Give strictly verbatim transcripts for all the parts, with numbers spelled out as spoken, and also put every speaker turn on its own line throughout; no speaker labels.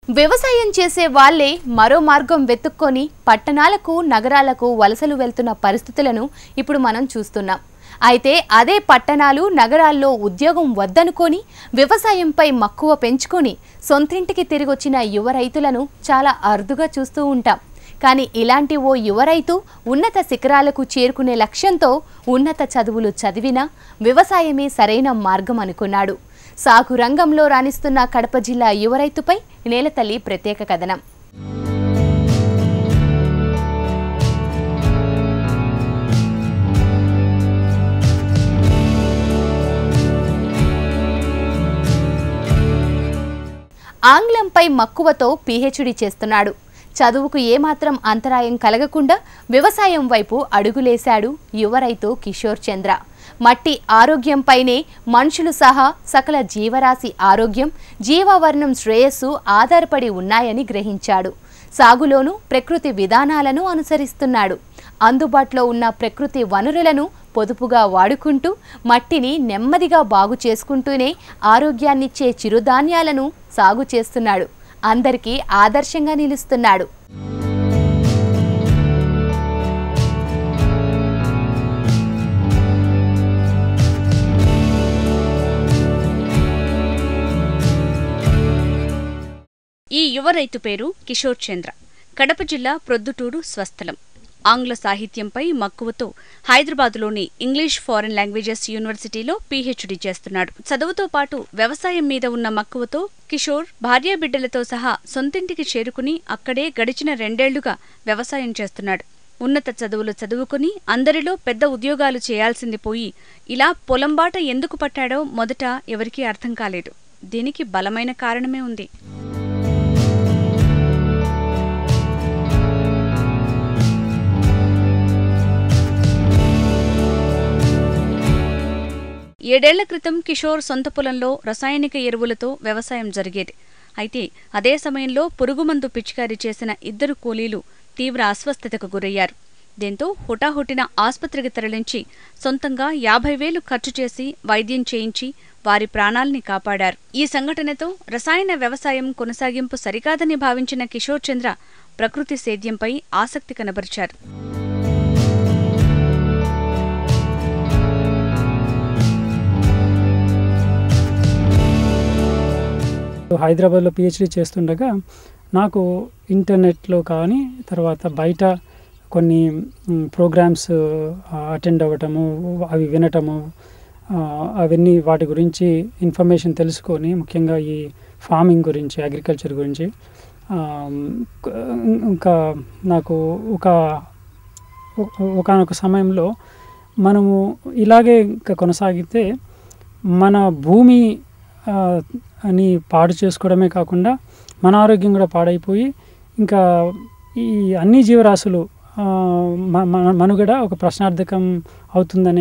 వ్యవసాయం చేసే వాళ్లే మరో మార్గం వెతుక్కొని పట్టణాలకు నగరాలకు వలసలు వెళ్తున్న పరిస్థితులను ఇప్పుడు మనం చూస్తున్నాం. అయితే అదే పట్టణాలు నగరాల్లో ఉద్యోగం వద్దనుకొని వ్యవసాయంపై మక్కువ పెంచుకొని సొంతింటికి తిరిగొచ్చిన యువ రైతులను చాలా అరుదుగా చూస్తూ ఉంటాం. కానీ ఇలాంటి ఓ యువ రైతు ఉన్నత శిఖరాలకు చేరుకునే లక్ష్యంతో ఉన్నత చదువులు చదివినా వ్యవసాయమే సరైన మార్గం అనుకున్నాడు. సాగు రంగంలో రాణిస్తున్న కడప జిల్లా యువ రైతుపై నేలతల్లి ప్రత్యేక కథనం. ఆంగ్లంపై మక్కువతో పీహెచ్డీ చేస్తున్నాడు. చదువుకు ఏమాత్రం అంతరాయం కలగకుండా వ్యవసాయం వైపు అడుగులేశాడు యువ రైతు కిషోర్ చంద్ర. మట్టి ఆరోగ్యంపైనే మనుషులు సహా సకల జీవరాశి ఆరోగ్యం, జీవావరణం శ్రేయస్సు ఆధారపడి ఉన్నాయని గ్రహించాడు. సాగులోనూ ప్రకృతి విధానాలను అనుసరిస్తున్నాడు. అందుబాటులో ఉన్న ప్రకృతి వనరులను పొదుపుగా వాడుకుంటూ మట్టిని నెమ్మదిగా బాగు చేసుకుంటూనే ఆరోగ్యాన్నిచ్చే చిరుధాన్యాలను సాగు చేస్తున్నాడు. అందరికీ ఆదర్శంగా నిలుస్తున్నాడు.
ఈ యువ రైతు పేరు కిషోర్ చంద్ర. కడప జిల్లా ప్రొద్దుటూరు స్వస్థలం. ఆంగ్ల సాహిత్యంపై మక్కువతో హైదరాబాద్లోని ఇంగ్లీష్ ఫారెన్ లాంగ్వేజెస్ యూనివర్సిటీలో పీహెచ్డీ చేస్తున్నాడు. చదువుతో పాటు వ్యవసాయం మీద ఉన్న మక్కువతో కిషోర్ భార్యాబిడ్డలతో సహా సొంతింటికి చేరుకుని అక్కడే గడిచిన రెండేళ్లుగా వ్యవసాయం చేస్తున్నాడు. ఉన్నత చదువులు చదువుకుని అందరిలో పెద్ద ఉద్యోగాలు చేయాల్సింది పోయి ఇలా పొలంబాట ఎందుకు పట్టాడో మొదట ఎవరికీ అర్థం కాలేదు. దీనికి బలమైన కారణమే ఉంది. ఏడేళ్ల క్రితం కిషోర్ సొంత పొలంలో రసాయనిక ఎరువులతో వ్యవసాయం జరిగేది. అయితే అదే సమయంలో పురుగుమందు పిచికారీ చేసిన ఇద్దరు కూలీలు తీవ్ర అస్వస్థతకు గురయ్యారు. దీంతో హుటాహుటిన ఆస్పత్రికి తరలించి సొంతంగా యాభై వేలు ఖర్చు చేసి వైద్యం చేయించి వారి ప్రాణాల్ని కాపాడారు. ఈ సంఘటనతో రసాయన వ్యవసాయం కొనసాగింపు సరికాదని భావించిన కిషోర్ చంద్ర ప్రకృతి సేద్యంపై ఆసక్తి కనబరిచారు.
హైదరాబాద్లో పిహెచ్డీ చేస్తుండగా నాకు ఇంటర్నెట్లో కానీ తర్వాత బయట కొన్ని ప్రోగ్రామ్స్ అటెండ్ అవ్వటము, అవి వినటము, అవన్నీ వాటి గురించి ఇన్ఫర్మేషన్ తెలుసుకొని ముఖ్యంగా ఈ ఫార్మింగ్ గురించి, అగ్రికల్చర్ గురించి ఇంకా నాకు ఒక ఒకానొక సమయంలో మనము ఇలాగే ఇంకా కొనసాగితే మన భూమి అని పాడు చేసుకోవడమే కాకుండా మన ఆరోగ్యం కూడా పాడైపోయి ఇంకా ఈ అన్ని జీవరాశులు మనుగడ ఒక ప్రశ్నార్థకం అవుతుందనే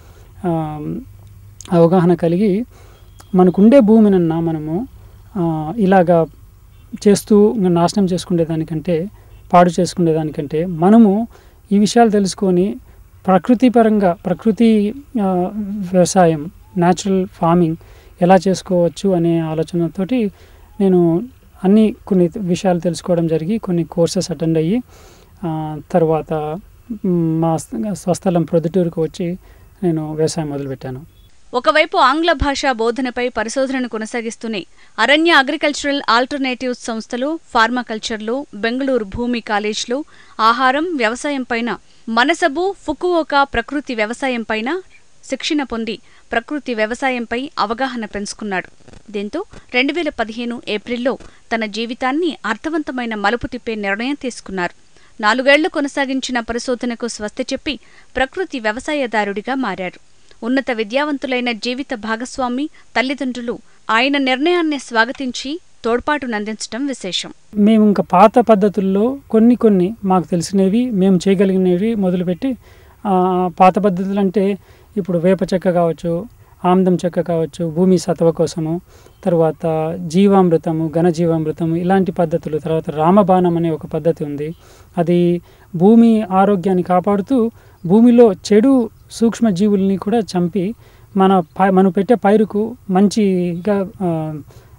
అవగాహన కలిగి మనకుండే భూమినన్నా మనము ఇలాగా చేస్తూ నాశనం చేసుకునేదానికంటే, పాడు చేసుకునేదానికంటే మనము ఈ విషయాలు తెలుసుకొని ప్రకృతి పరంగా ప్రకృతి వ్యవసాయం, న్యాచురల్ ఫార్మింగ్ ఎలా చేసుకోవచ్చు అనే ఆలోచనతోటి నేను అన్ని కొన్ని విషయాలు తెలుసుకోవడం జరిగి కొన్ని కోర్సెస్ అటెండ్ అయ్యి తర్వాత మా స్వస్థలం ప్రొద్దుటూరుకు వచ్చి నేను వ్యవసాయం మొదలుపెట్టాను.
ఒకవైపు ఆంగ్ల భాషా బోధనపై పరిశోధనను కొనసాగిస్తూనే అరణ్య అగ్రికల్చరల్ ఆల్టర్నేటివ్స్ సంస్థలో, ఫార్మాకల్చర్లో, బెంగళూరు భూమి కాలేజ్లో ఆహారం, వ్యవసాయంపైన, మనసబు ఫుకువోకా ప్రకృతి వ్యవసాయంపైన శిక్షణ పొంది ప్రకృతి వ్యవసాయంపై అవగాహన పెంచుకున్నాడు. దీంతో రెండు వేల పదిహేను ఏప్రిల్లో తన జీవితాన్ని అర్థవంతమైన మలుపు తిప్పే నిర్ణయం తీసుకున్నారు. నాలుగేళ్లు కొనసాగించిన పరిశోధనకు స్వస్తి చెప్పి ప్రకృతి వ్యవసాయదారుడిగా మారారు. ఉన్నత విద్యావంతులైన జీవిత భాగస్వామి, తల్లిదండ్రులు ఆయన నిర్ణయాన్ని స్వాగతించి తోడ్పాటునందించడం విశేషం.
మేము ఇంకా పాత పద్ధతుల్లో కొన్ని కొన్ని మాకు తెలిసినవి మేము చేయగలిగినవి మొదలుపెట్టి, పాత పద్ధతులు అంటే ఇప్పుడు వేప చెక్క కావచ్చు, ఆమ్దం చెక్క కావచ్చు, భూమి సత్వ కోసము, తర్వాత జీవామృతము, ఘనజీవామృతము, ఇలాంటి పద్ధతులు. తర్వాత రామబాణం అనే ఒక పద్ధతి ఉంది. అది భూమి ఆరోగ్యాన్ని కాపాడుతూ భూమిలో చెడు సూక్ష్మజీవుల్ని కూడా చంపి మన పై మనం పెట్టే పైరుకు మంచిగా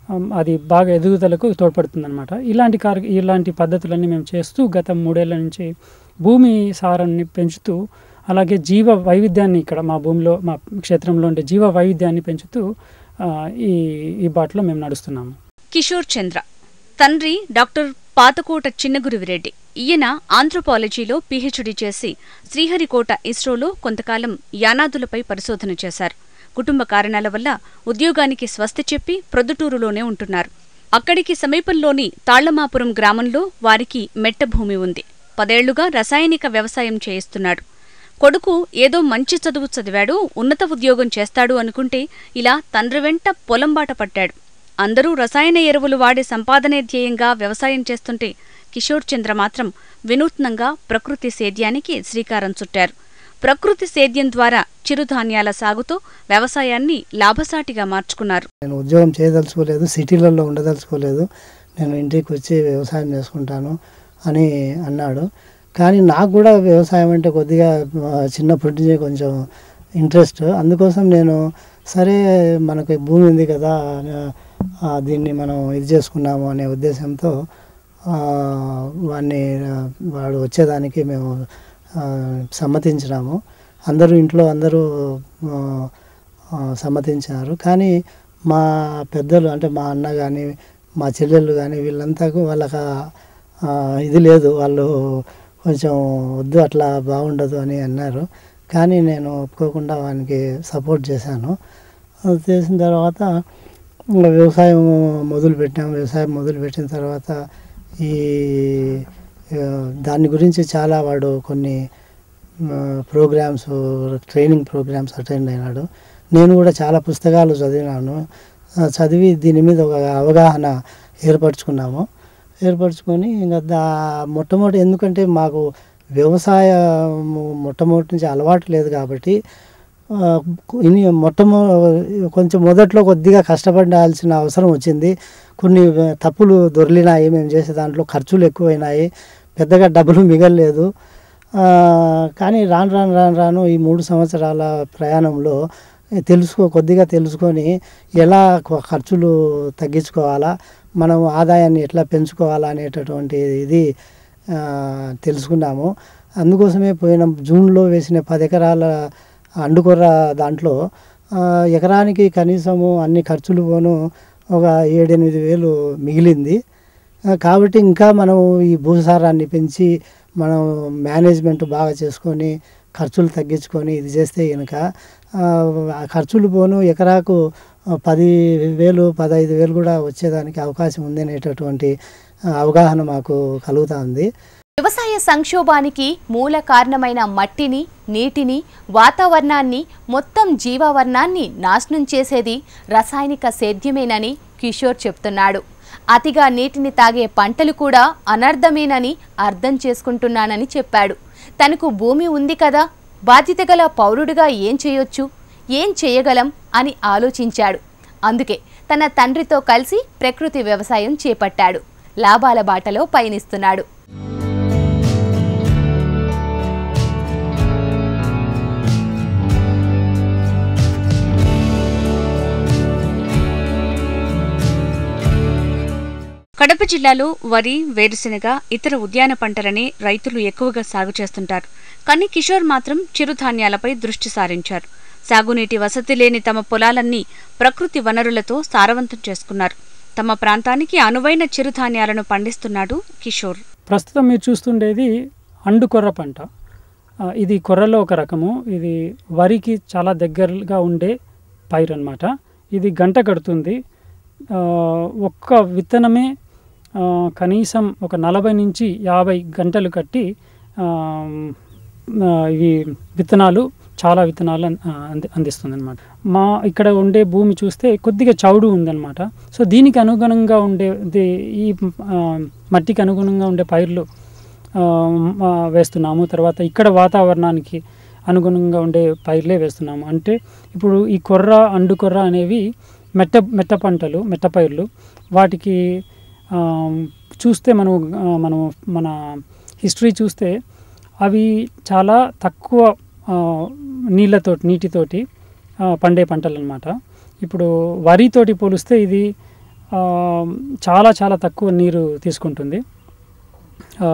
అది బాగా ఎదుగుదలకు తోడ్పడుతుందన్నమాట. ఇలాంటి కార్ ఇలాంటి పద్ధతులన్నీ మేము చేస్తూ గత మూడేళ్ల నుంచి భూమి సారాన్ని పెంచుతూ, అలాగే జీవ వైవిధ్యాన్ని ఇక్కడ మా భూమిలో మా క్షేత్రంలో ఉండే జీవ వైవిధ్యాన్ని పెంచుతూ ఈ ఈ బాటలో మేము నడుస్తున్నాము.
కిషోర్ చంద్ర తండ్రి డాక్టర్ పాతకోట చిన్నగురువిరెడ్డి. ఈయన ఆంథ్రోపాలజీలో పీహెచ్డీ చేసి శ్రీహరికోట ఇస్రోలో కొంతకాలం యానాదులపై పరిశోధన చేశారు. కుటుంబ కారణాల వల్ల ఉద్యోగానికి స్వస్తి చెప్పి ప్రొద్దుటూరులోనే ఉంటున్నారు. అక్కడికి సమీపంలోని తాళ్లమాపురం గ్రామంలో వారికి మెట్ట భూమి ఉంది. పదేళ్లుగా రసాయనిక వ్యవసాయం చేయిస్తున్నాడు. కొడుకు ఏదో మంచి చదువు చదివాడు, ఉన్నత ఉద్యోగం చేస్తాడు అనుకుంటే ఇలా తండ్రి వెంట పొలంబాట పట్టాడు. అందరూ రసాయన ఎరువులు వాడే సంపాదనే ధ్యేయంగా వ్యవసాయం చేస్తుంటే కిషోర్ చంద్ర మాత్రం వినూత్నంగా ప్రకృతి సేద్యానికి శ్రీకారం చుట్టారు. ప్రకృతి సేద్యం ద్వారా చిరుధాన్యాల సాగుతో వ్యవసాయాన్ని లాభసాటిగా మార్చుకున్నారు.
నేను ఉద్యోగం చేయదలుచుకోలేదు, సిటీలలో ఉండదలుచుకోలేదు, నేను ఇంటికి వచ్చి వ్యవసాయం చేసుకుంటాను అని అన్నాడు. కానీ నాకు కూడా వ్యవసాయం అంటే కొద్దిగా చిన్నప్పటి నుంచి కొంచెం ఇంట్రెస్ట్. అందుకోసం నేను సరే మనకి భూమి ఉంది కదా, దీన్ని మనం ఇది చేసుకున్నాము అనే ఉద్దేశంతో వాడిని వాడు వచ్చేదానికి మేము సమ్మతించినాము. అందరూ ఇంట్లో అందరూ సమ్మతించారు. కానీ మా పెద్దలు అంటే మా అన్న కానీ మా చెల్లెళ్ళు కానీ వీళ్ళంతా వాళ్ళకి ఇది లేదు, వాళ్ళు కొంచెం వద్దు అట్లా బాగుండదు అని అన్నారు. కానీ నేను ఒప్పుకోకుండా వానికి సపోర్ట్ చేశాను. చేసిన తర్వాత వ్యవసాయం మొదలుపెట్టాము. వ్యవసాయం మొదలుపెట్టిన తర్వాత ఈ దాని గురించి చాలా వాడు కొన్ని ప్రోగ్రామ్స్ ట్రైనింగ్ ప్రోగ్రామ్స్ అటెండ్ అయినాడు. నేను కూడా చాలా పుస్తకాలు చదివినాను. చదివి దీని మీద ఒక అవగాహన ఏర్పరచుకున్నాము. ఏర్పరచుకొని ఇంకా దా మొట్టమొదటి ఎందుకంటే మాకు వ్యవసాయ మొట్టమొదటి నుంచి అలవాటు లేదు కాబట్టి ఇన్ని మొట్టమొ కొంచెం మొదట్లో కొద్దిగా కష్టపడాల్సిన అవసరం వచ్చింది. కొన్ని తప్పులు దొర్లినాయి, మేము చేసే దాంట్లో ఖర్చులు ఎక్కువైనాయి, పెద్దగా డబ్బులు మిగలలేదు. కానీ రాను రాను రాను రాను ఈ మూడు సంవత్సరాల ప్రయాణంలో తెలుసుకో కొద్దిగా తెలుసుకొని ఎలా ఖర్చులు తగ్గించుకోవాలా, మనం ఆదాయాన్ని ఎట్లా పెంచుకోవాలా అనేటటువంటి ఇది తెలుసుకున్నాము. అందుకోసమే పోయిన జూన్లో వేసిన పది ఎకరాల అండుకొర్ర దాంట్లో ఎకరానికి కనీసము అన్ని ఖర్చులు పోను ఒక ఏడెనిమిది వేలు మిగిలింది. కాబట్టి ఇంకా మనం ఈ భూసారాన్ని పెంచి మనం మేనేజ్మెంట్ బాగా చేసుకొని ఖర్చులు తగ్గించుకొని ఇది చేస్తే కనుక ఖర్చులు పోను ఎకరాకు పది వేలు పదహైదు వేలు కూడా వచ్చేదానికి అవకాశం ఉంది అనేటటువంటి అవగాహన మాకు కలుగుతుంది.
వ్యవసాయ సంక్షోభానికి మూల కారణమైన మట్టిని, నీటిని, వాతావరణాన్ని, మొత్తం జీవావరణాన్ని నాశనం చేసేది రసాయనిక సేద్యమేనని కిషోర్ చెప్తున్నాడు. అతిగా నీటిని తాగే పంటలు కూడా అనర్థమేనని అర్థం చేసుకుంటున్నానని చెప్పాడు. తనకు భూమి ఉంది కదా, బాధ్యత గల పౌరుడిగా ఏం చేయొచ్చు, ఏం చేయగలం అని ఆలోచించాడు. అందుకే తన తండ్రితో కలిసి ప్రకృతి వ్యవసాయం చేపట్టాడు. లాభాల బాటలో పయనిస్తున్నాడు.
కడప జిల్లాలో వరి, వేరుశెనగ, ఇతర ఉద్యాన పంటలని రైతులు ఎక్కువగా సాగు చేస్తుంటారు. కానీ కిషోర్ మాత్రం చిరుధాన్యాలపై దృష్టి సారించారు. సాగునీటి వసతి లేని తమ పొలాలన్నీ ప్రకృతి వనరులతో సారవంతం చేసుకున్నారు. తమ ప్రాంతానికి అనువైన చిరుధాన్యాలను పండిస్తున్నాడు కిషోర్.
ప్రస్తుతం మీరు చూస్తుండేది అండుకొర్ర పంట. ఇది కొర్రలో ఒక రకము. ఇది వరికి చాలా దగ్గరగా ఉండే పైరు అన్నమాట. ఇది గంట కడుతుంది. ఒక్క విత్తనమే కనీసం ఒక నలభై నుంచి యాభై గంటలు కట్టి ఇవి విత్తనాలు చాలా విత్తనాలు అంది అందిస్తుంది అనమాట. మా ఇక్కడ ఉండే భూమి చూస్తే కొద్దిగా చౌడు ఉందన్నమాట. సో దీనికి అనుగుణంగా ఉండే ఈ మట్టికి అనుగుణంగా ఉండే పైర్లు వేస్తున్నాము. తర్వాత ఇక్కడ వాతావరణానికి అనుగుణంగా ఉండే పైర్లే వేస్తున్నాము. అంటే ఇప్పుడు ఈ కొర్ర, అండుకొర్ర అనేవి మెట్ట మెట్ట పంటలు, మెట్ట పైర్లు. వాటికి చూస్తే మనం మనం మన హిస్టరీ చూస్తే అవి చాలా తక్కువ నీళ్ళతోటి నీటితోటి పండే పంటలు అన్నమాట. ఇప్పుడు వరితోటి పోలిస్తే ఇది ఆ, చాలా చాలా తక్కువ నీరు తీసుకుంటుంది. ఆ,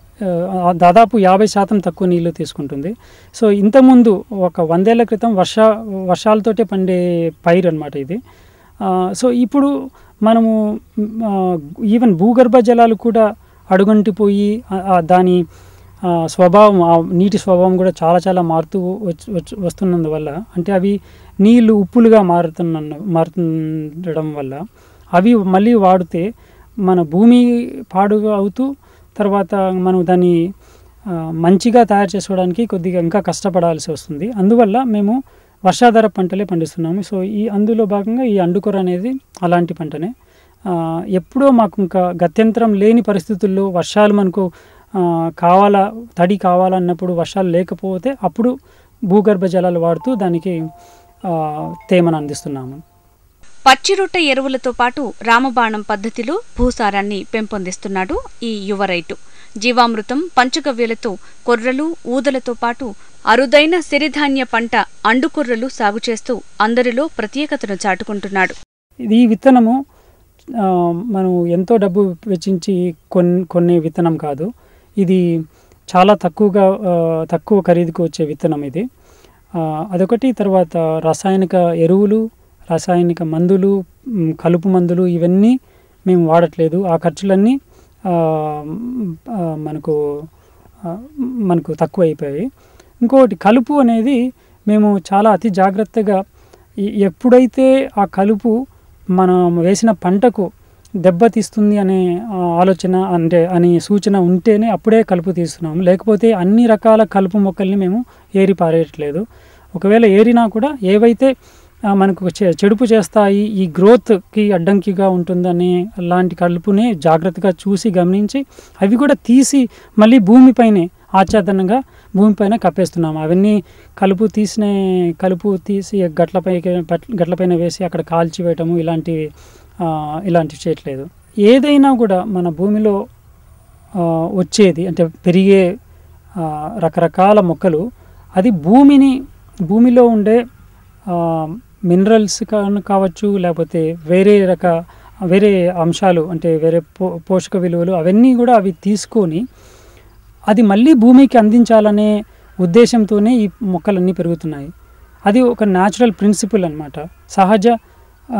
ఆ, దాదాపు యాభై శాతం తక్కువ నీళ్ళు తీసుకుంటుంది. సో ఇంతకుముందు ఒక వందేళ్ల క్రితం వర్ష వర్షాలతోటే పండే పైరు అనమాట ఇది. ఆ, సో ఇప్పుడు మనము ఆ, ఈవెన్ భూగర్భ జలాలు కూడా అడుగంటిపోయి ఆ, ఆ, దాని ఆ, స్వభావం, ఆ నీటి స్వభావం కూడా చాలా చాలా మారుతూ వచ్చి వచ్చి వస్తున్నందువల్ల, అంటే అవి నీళ్లు ఉప్పులుగా మారుతున్న మారుతుండడం వల్ల అవి మళ్ళీ వాడితే మన భూమి పాడుగా అవుతూ తర్వాత మనం దాన్ని ఆ, మంచిగా తయారు చేసుకోవడానికి కొద్దిగా ఇంకా కష్టపడాల్సి వస్తుంది. అందువల్ల మేము వర్షాధార పంటలే పండిస్తున్నాము. సో ఈ అందులో భాగంగా ఈ అండుకొర అనేది అలాంటి పంటనే. ఆ, ఎప్పుడో మాకు ఇంకా గత్యంతరం లేని పరిస్థితుల్లో వర్షాలు మనకు ఆ, కావాలా తడి కావాలన్నప్పుడు వర్షాలు లేకపోతే అప్పుడు భూగర్భ జలాలు వాడుతూ దానికి ఆ, తేమను అందిస్తున్నాము.
పచ్చిరొట్ట ఎరువులతో పాటు రామబాణం పద్ధతిలో భూసారాన్ని పెంపొందిస్తున్నాడు ఈ యువ రైతు. జీవామృతం, పంచగవ్యలతో కొర్రలు, ఊదలతో పాటు అరుదైన సిరిధాన్య పంట అండుకొర్రలు సాగు చేస్తూ అందరిలో ప్రత్యేకతను చాటుకుంటున్నాడు.
ఈ విత్తనము ఆ, మనం ఎంతో డబ్బు వెచ్చించి కొన్ కొనే విత్తనం కాదు. ఇది చాలా తక్కువగా ఆ, తక్కువ ఖరీదుకు వచ్చే విత్తనం ఇది. ఆ, అదొకటి. తర్వాత రసాయనిక ఎరువులు, రాసాయనిక మందులు, మ్, కలుపు మందులు ఇవన్నీ మేము వాడట్లేదు. ఆ ఖర్చులన్నీ ఆ, ఆ, మనకు ఆ, మనకు తక్కువ అయిపోయాయి. ఇంకోటి కలుపు అనేది మేము చాలా అతి జాగ్రత్తగా ఎ- ఎప్పుడైతే ఆ కలుపు మనం వేసిన పంటకు దెబ్బతీస్తుంది అనే ఆ, ఆలోచన అంటే అనే సూచన ఉంటేనే అప్పుడే కలుపు తీస్తున్నాము. లేకపోతే అన్ని రకాల కలుపు మొక్కల్ని మేము ఏరి పారేయట్లేదు. ఒకవేళ ఏరినా కూడా ఏవైతే ఆ, మనకు చె- చెడుపు చేస్తాయి, ఈ గ్రోత్కి అడ్డంకిగా ఉంటుందనే అలాంటి కలుపునే జాగ్రత్తగా చూసి గమనించి అవి కూడా తీసి మళ్ళీ భూమిపైనే ఆచ్ఛాదనంగా భూమిపైన కప్పేస్తున్నాము. అవన్నీ కలుపు తీసిన కలుపు తీసి గట్లపై గట్లపైన వేసి అక్కడ కాల్చి వేయటము ఇలాంటివి ఆ, ఇలాంటివి చేయట్లేదు. ఏదైనా కూడా మన భూమిలో ఆ, వచ్చేది అంటే పెరిగే ఆ, రకరకాల మొక్కలు అది భూమిని భూమిలో ఉండే మినరల్స్ కావచ్చు, లేకపోతే వేరే రక వేరే అంశాలు అంటే వేరే పో పోషక విలువలు అవన్నీ కూడా అవి తీసుకొని అది మళ్ళీ భూమికి అందించాలనే ఉద్దేశంతోనే ఈ మొక్కలన్నీ పెరుగుతున్నాయి. అది ఒక న్యాచురల్ ప్రిన్సిపల్ అన్నమాట. సహజ ఆ,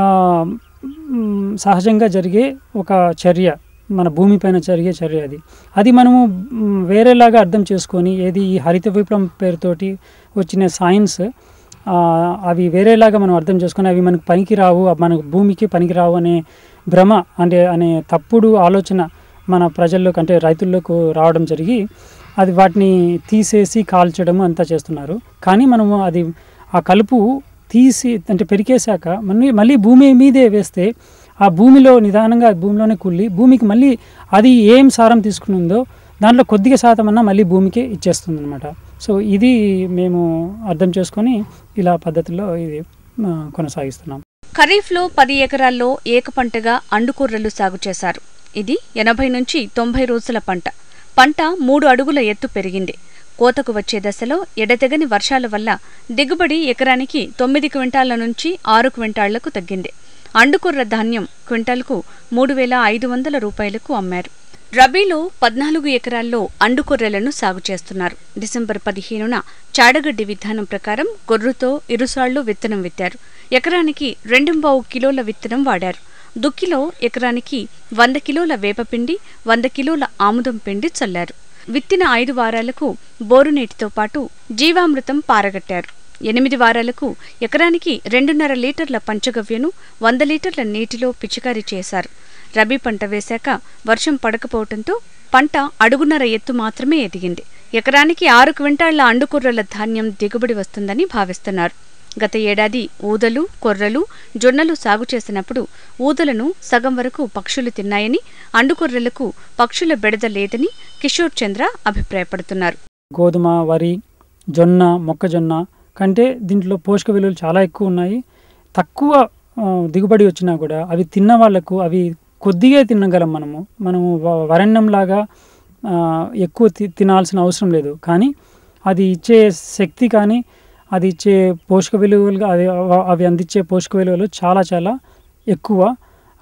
మ్, సహజంగా జరిగే ఒక చర్య, మన భూమిపైన జరిగే చర్య అది. అది మనము మ్, వేరేలాగా అర్థం చేసుకొని ఏది ఈ హరిత విప్లవం పేరుతోటి వచ్చిన సైన్స్ ఆ, అవి వేరేలాగా మనం అర్థం చేసుకొని అవి మనకు పనికిరావు, మనకు భూమికి పనికిరావు అనే భ్రమ అంటే అనే తప్పుడు ఆలోచన మన ప్రజల్లోకి అంటే రైతుల్లోకి రావడం జరిగి అది వాటిని తీసేసి కాల్చడము అంతా చేస్తున్నారు. కానీ మనము అది ఆ కలుపు తీసి అంటే పెరికేశాక మళ్ళీ మళ్ళీ భూమి మీదే వేస్తే ఆ భూమిలో నిదానంగా భూమిలోనే కుళ్ళి భూమికి మళ్ళీ అది ఏం సారం తీసుకునిందో దాంట్లో కొద్దిగా శాతం అన్నా మళ్ళీ భూమికి ఇచ్చేస్తుంది అనమాట. సో ఇది మేము అర్థం చేసుకొని ఇలా పద్ధతిలో ఇది ఆ, కొనసాగిస్తున్నాం.
ఖరీఫ్లో పది ఎకరాల్లో ఏకపంటగా అండుకొర్రలు సాగు చేశారు. ఇది ఎనభై నుంచి తొంభై రోజుల పంట. పంట మూడు అడుగుల ఎత్తు పెరిగింది. కోతకు వచ్చే దశలో ఎడతెగని వర్షాల వల్ల దిగుబడి ఎకరానికి తొమ్మిది క్వింటాళ్ల నుంచి ఆరు క్వింటాళ్లకు తగ్గింది. అండుకొర్ర ధాన్యం క్వింటాల్కు మూడు వేల ఐదు వందల రూపాయలకు అమ్మారు. రబీలో పద్నాలుగు ఎకరాల్లో అండుకొర్రెలను సాగు చేస్తున్నారు. డిసెంబర్ పదిహేనున చాడగడ్డి విధానం ప్రకారం గొర్రుతో ఇరుసాళ్లు విత్తనం విత్తారు. ఎకరానికి రెండుంబావు కిలోల విత్తనం వాడారు. దుక్కిలో ఎకరానికి వంద కిలోల వేపపిండి, వంద కిలోల ఆముదం పిండి చల్లారు. విత్తిన ఐదు వారాలకు బోరునీటితో పాటు జీవామృతం పారగట్టారు. ఎనిమిది వారాలకు ఎకరానికి రెండున్నర లీటర్ల పంచగవ్యను వంద లీటర్ల నీటిలో పిచికారీ చేశారు. రబీ పంట వేశాక వర్షం పడకపోవడంతో పంట అడుగున్నర ఎత్తు మాత్రమే ఎదిగింది. ఎకరానికి ఆరు క్వింటాళ్ల అండుకొర్రల ధాన్యం దిగుబడి వస్తుందని భావిస్తున్నారు. గత ఏడాది ఊదలు, కొర్రలు, జొన్నలు సాగు చేసినప్పుడు ఊదలను సగం వరకు పక్షులు తిన్నాయని, అండుకొర్రెలకు పక్షుల బెడద లేదని కిషోర్ చంద్ర అభిప్రాయపడుతున్నారు.
గోధుమ, వరి, జొన్న, మొక్కజొన్న కంటే దీంట్లో పోషక విలువలు చాలా ఎక్కువ ఉన్నాయి. తక్కువ ఆ, దిగుబడి వచ్చినా కూడా అవి తిన్న వాళ్లకు అవి కొద్దిగా తినగలం. మనము మనము వ- వరణ్యంలాగా ఆ, ఎక్కువ తి తినాల్సిన అవసరం లేదు. కానీ అది ఇచ్చే శక్తి కానీ అది ఇచ్చే పోషక విలువలుగా అది అవి అందించే పోషక విలువలు చాలా చాలా ఎక్కువ.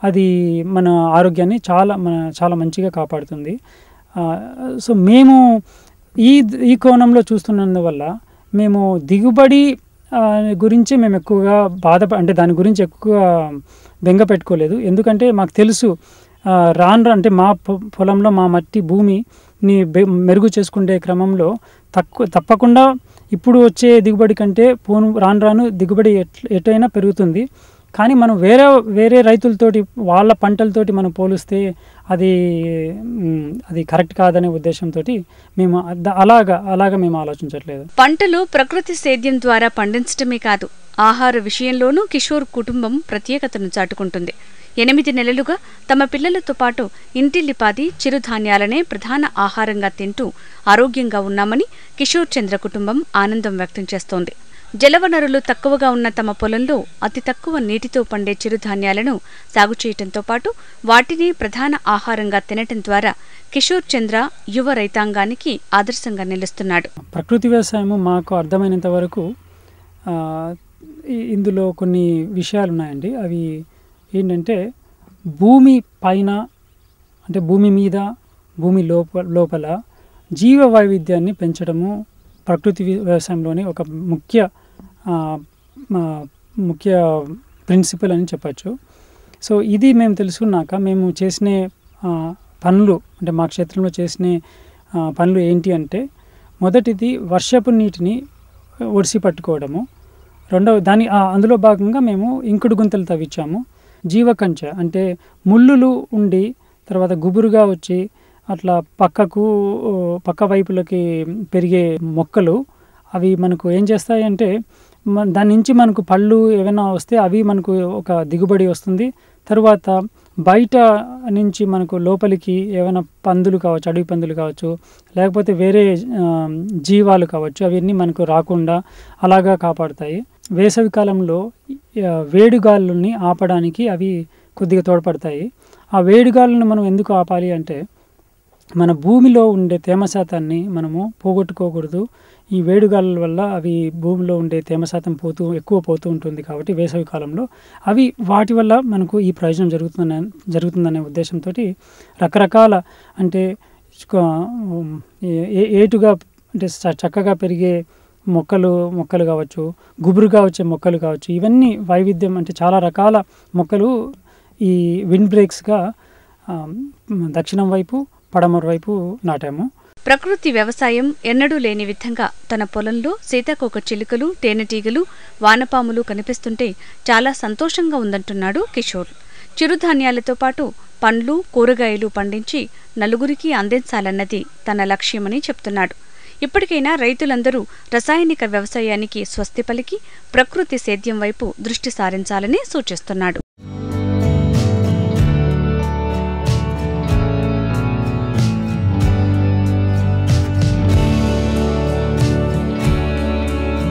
అది మన ఆరోగ్యాన్ని చాలా మన చాలా మంచిగా కాపాడుతుంది. సో మేము ఈ ఈ కోణంలో చూస్తున్నందువల్ల మేము దిగుబడి గురించి మేము ఎక్కువగా బాధ అంటే దాని గురించి ఎక్కువ బెంగ పెట్టుకోలేదు. ఎందుకంటే మాకు తెలుసు రాను అంటే మా పొలంలో మా మట్టి భూమిని మెరుగు చేసుకునే క్రమంలో తక్కువ తప్పకుండా ఇప్పుడు వచ్చే దిగుబడి కంటే పోను రాను రాను దిగుబడి ఎటైనా పెరుగుతుంది. కానీ మనం వేరే వేరే రైతులతోటి వాళ్ళ పంటలతోటి మనం పోలిస్తే అది అది కరెక్ట్ కాదనే ఉద్దేశంతో మేము అలాగా అలాగా మేము ఆలోచించట్లేదు.
పంటలు ప్రకృతి సేద్యం ద్వారా పండించడమే కాదు, ఆహార విషయంలోనూ కిషోర్ కుటుంబం ప్రత్యేకతను చాటుకుంటుంది. ఎనిమిది నెలలుగా తమ పిల్లలతో పాటు ఇంటిల్లిపాది చిరుధాన్యాలనే ప్రధాన ఆహారంగా తింటూ ఆరోగ్యంగా ఉన్నామని కిషోర్ చంద్ర కుటుంబం ఆనందం వ్యక్తం చేస్తోంది. జలవనరులు తక్కువగా ఉన్న తమ పొలంలో అతి తక్కువ నీటితో పండే చిరుధాన్యాలను సాగు చేయటంతో పాటు వాటిని ప్రధాన ఆహారంగా తినటం ద్వారా కిషోర్ చంద్ర యువ రైతాంగానికి ఆదర్శంగా నిలుస్తున్నాడు.
ప్రకృతి వ్యవసాయము మాకు అర్థమైనంత వరకు ఇందులో కొన్ని విషయాలు ఉన్నాయండి. అవి ఏంటంటే భూమి పైన అంటే భూమి మీద భూమి లోప లోపల జీవ వైవిధ్యాన్ని పెంచడము ప్రకృతి వ్యవసాయంలోని ఒక ముఖ్య ముఖ్య ప్రిన్సిపల్ అని చెప్పచ్చు. సో ఇది మేము తెలుసుకున్నాక మేము చేసిన పనులు అంటే మా క్షేత్రంలో చేసిన పనులు ఏంటి అంటే మొదటిది వర్షపు నీటిని ఒడిసి పట్టుకోవడము, రెండవ దాని అందులో భాగంగా మేము ఇంకుడు గుంతలు తవ్వించాము. జీవకంచ అంటే ముళ్ళులు ఉండి తర్వాత గుబురుగా వచ్చి అట్లా పక్కకు పక్క వైపులకి పెరిగే మొక్కలు అవి మనకు ఏం చేస్తాయంటే దాని నుంచి మనకు పళ్ళు ఏమైనా వస్తే అవి మనకు ఒక దిగుబడి వస్తుంది. తరువాత బయట నుంచి మనకు లోపలికి ఏమైనా పందులు కావచ్చు, అడవి పందులు కావచ్చు, లేకపోతే వేరే జీవాలు కావచ్చు, అవన్నీ మనకు రాకుండా అలాగా కాపాడుతాయి. వేసవి కాలంలో వేడిగాలుని ఆపడానికి అవి కొద్దిగా తోడ్పడతాయి. ఆ వేడిగాలుని మనం ఎందుకు ఆపాలి అంటే మన భూమిలో ఉండే తేమ శాతాన్ని మనము పోగొట్టుకోకూడదు. ఈ వేడిగాలుల వల్ల అవి భూమిలో ఉండే తేమ శాతం పోతూ ఎక్కువ పోతూ ఉంటుంది. కాబట్టి వేసవి కాలంలో అవి వాటి వల్ల మనకు ఈ ప్రయోజనం జరుగుతుందనే జరుగుతుందనే ఉద్దేశంతో రకరకాల అంటే ఏటుగా అంటే చక్కగా పెరిగే మొక్కలు మొక్కలు కావచ్చు, గుబురుగా వచ్చే మొక్కలు కావచ్చు, ఇవన్నీ వైవిధ్యం అంటే చాలా రకాల మొక్కలు ఈ విండ్ బ్రేక్స్గా దక్షిణం వైపు పడమర వైపు నాటాము.
ప్రకృతి వ్యవసాయం ఎన్నడూ లేని విధంగా తన పొలంలో సీతాకోక చిలుకలు, తేనెటీగలు, వానపాములు కనిపిస్తుంటే చాలా సంతోషంగా ఉందంటున్నాడు కిషోర్. చిరుధాన్యాలతో పాటు పండ్లు, కూరగాయలు పండించి నలుగురికి అందించాలన్నది తన లక్ష్యమని చెప్తున్నాడు. ఇప్పటికైనా రైతులందరూ రసాయనిక వ్యవసాయానికి స్వస్తి పలికి ప్రకృతి సేద్యం వైపు దృష్టి సారించాలని సూచిస్తున్నాడు.